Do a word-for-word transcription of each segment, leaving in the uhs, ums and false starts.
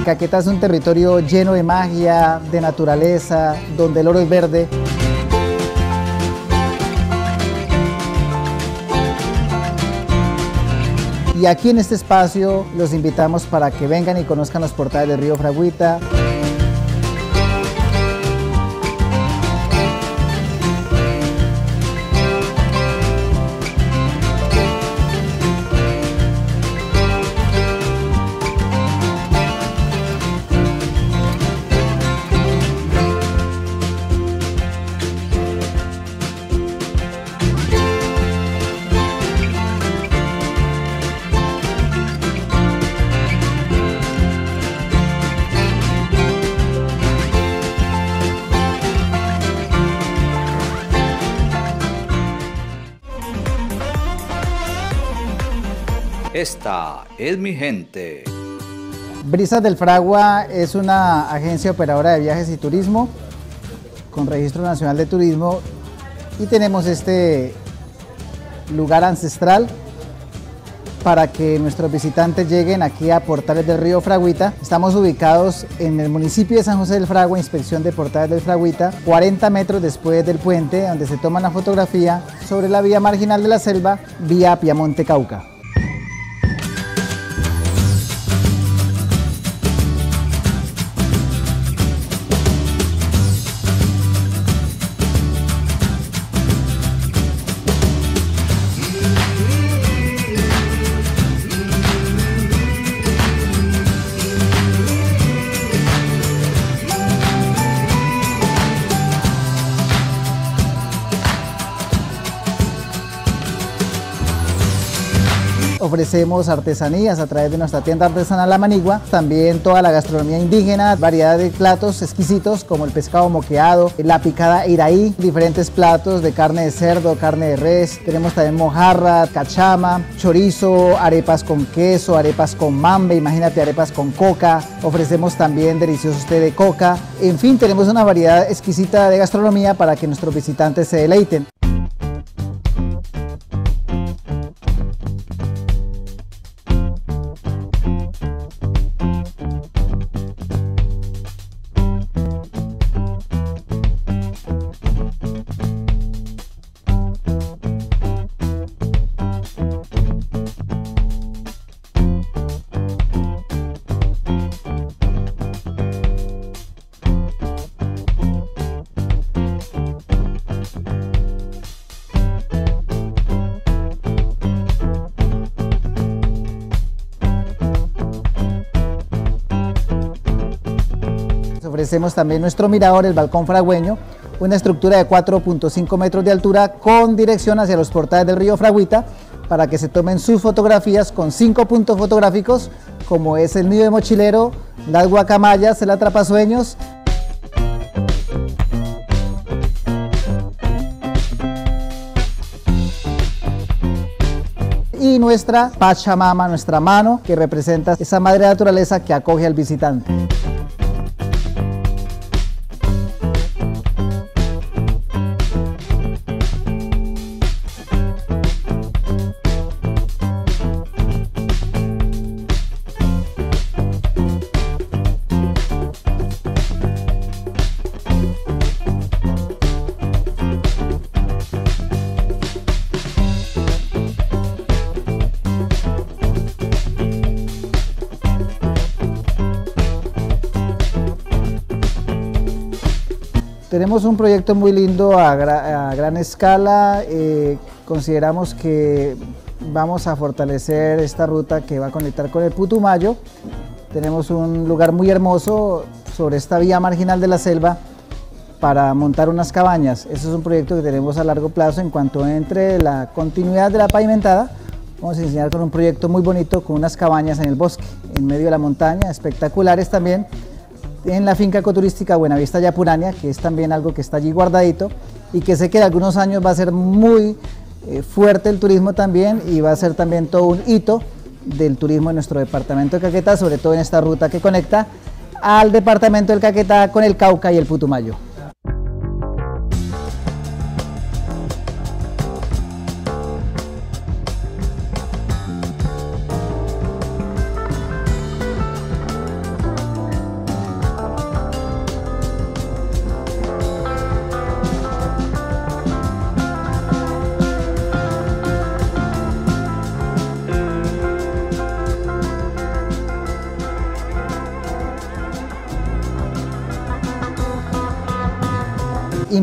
Caquetá es un territorio lleno de magia, de naturaleza, donde el oro es verde. Y aquí en este espacio los invitamos para que vengan y conozcan los portales del río Fragüita. Esta es mi gente. Brisas del Fragua es una agencia operadora de viajes y turismo con registro nacional de turismo y tenemos este lugar ancestral para que nuestros visitantes lleguen aquí a Portales del Río Fragüita. Estamos ubicados en el municipio de San José del Fragua, inspección de Portales del Fragüita, cuarenta metros después del puente donde se toma una fotografía sobre la vía marginal de la selva, vía Piamonte Cauca. Ofrecemos artesanías a través de nuestra tienda artesanal La Manigua, también toda la gastronomía indígena, variedad de platos exquisitos como el pescado moqueado, la picada iraí, diferentes platos de carne de cerdo, carne de res, tenemos también mojarra, cachama, chorizo, arepas con queso, arepas con mambe, imagínate arepas con coca, ofrecemos también deliciosos té de coca, en fin, tenemos una variedad exquisita de gastronomía para que nuestros visitantes se deleiten. Ofrecemos también nuestro mirador, el Balcón Fragüeño, una estructura de cuatro punto cinco metros de altura con dirección hacia los portales del río Fragüita para que se tomen sus fotografías con cinco puntos fotográficos como es el nido de mochilero, las guacamayas, el atrapasueños. Y nuestra Pachamama, nuestra mano, que representa esa madre naturaleza que acoge al visitante. Tenemos un proyecto muy lindo a, gra a gran escala, eh, consideramos que vamos a fortalecer esta ruta que va a conectar con el Putumayo. Tenemos un lugar muy hermoso sobre esta vía marginal de la selva para montar unas cabañas. Ese es un proyecto que tenemos a largo plazo. En cuanto entre la continuidad de la pavimentada, vamos a enseñar con un proyecto muy bonito con unas cabañas en el bosque, en medio de la montaña, espectaculares también, en la finca ecoturística Buenavista Yapurania, que es también algo que está allí guardadito y que sé que en algunos años va a ser muy eh, fuerte el turismo también y va a ser también todo un hito del turismo en nuestro departamento de Caquetá, sobre todo en esta ruta que conecta al departamento del Caquetá con el Cauca y el Putumayo.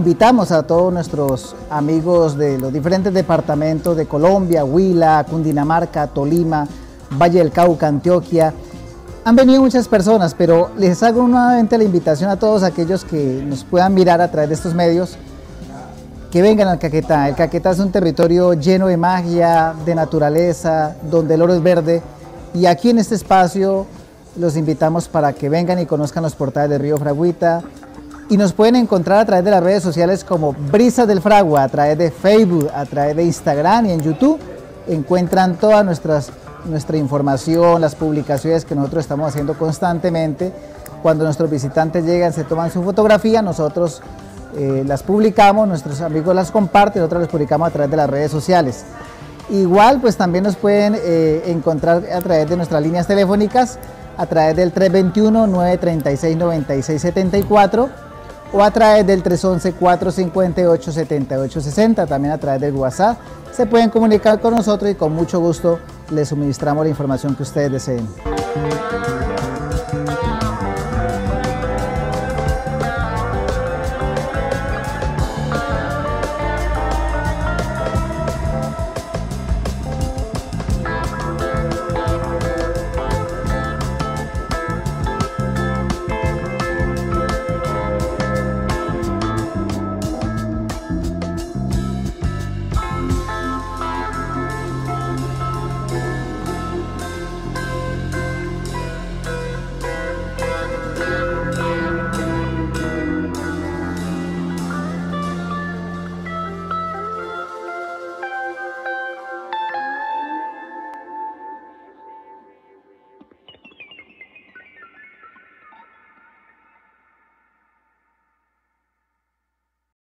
invitamos a todos nuestros amigos de los diferentes departamentos de Colombia, Huila, Cundinamarca, Tolima, Valle del Cauca, Antioquia. Han venido muchas personas, pero les hago nuevamente la invitación a todos aquellos que nos puedan mirar a través de estos medios, que vengan al Caquetá. El Caquetá es un territorio lleno de magia, de naturaleza, donde el oro es verde, y aquí en este espacio los invitamos para que vengan y conozcan los portales de Río Fraguita, y nos pueden encontrar a través de las redes sociales como Brisas del Fragua, a través de Facebook, a través de Instagram y en YouTube. Encuentran todas nuestras nuestra información, las publicaciones que nosotros estamos haciendo constantemente. Cuando nuestros visitantes llegan, se toman su fotografía, nosotros eh, las publicamos, nuestros amigos las comparten, nosotros las publicamos a través de las redes sociales. Igual, pues también nos pueden eh, encontrar a través de nuestras líneas telefónicas, a través del tres dos uno, nueve tres seis, nueve seis siete cuatro o a través del tres once, cuatro cinco ocho, siete ocho seis cero, también a través del WhatsApp. Se pueden comunicar con nosotros y con mucho gusto les suministramos la información que ustedes deseen.